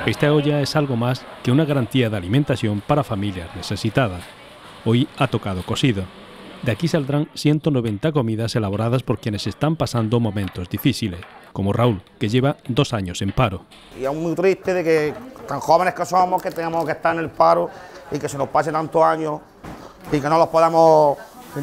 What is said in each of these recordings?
Esta olla es algo más que una garantía de alimentación para familias necesitadas. Hoy ha tocado cocido. De aquí saldrán 190 comidas elaboradas por quienes están pasando momentos difíciles, como Raúl, que lleva 2 años en paro. Y es muy triste de que, tan jóvenes que somos, que tengamos que estar en el paro y que se nos pase tantos años y que no los podamos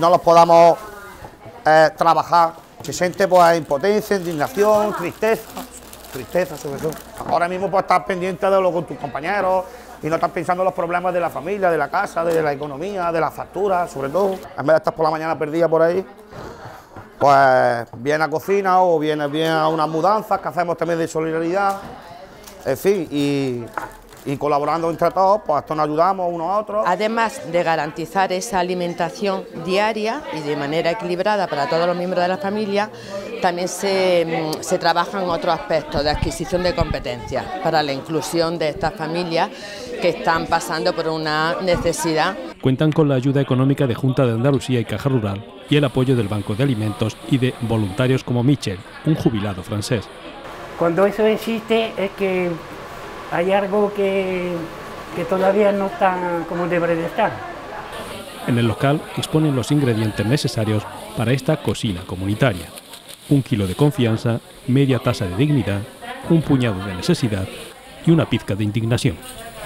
trabajar. Se siente pues impotencia, indignación, tristeza sobre todo. Ahora mismo pues estás pendiente de lo con tus compañeros y no estás pensando en los problemas de la familia, de la casa, de la economía, de las facturas, sobre todo. En vez de estar por la mañana perdida por ahí, pues viene a cocina o viene a unas mudanzas que hacemos también de solidaridad, en fin, y colaborando entre todos, pues esto nos ayudamos unos a otros. Además de garantizar esa alimentación diaria y de manera equilibrada para todos los miembros de la familia, también se trabajan otros aspectos de adquisición de competencias para la inclusión de estas familias que están pasando por una necesidad. Cuentan con la ayuda económica de Junta de Andalucía y Caja Rural y el apoyo del Banco de Alimentos y de voluntarios como Michel, un jubilado francés. Cuando eso existe es que hay algo que todavía no está como debe de estar. En el local exponen los ingredientes necesarios para esta cocina comunitaria. 1 kilo de confianza, media taza de dignidad, un puñado de necesidad y una pizca de indignación.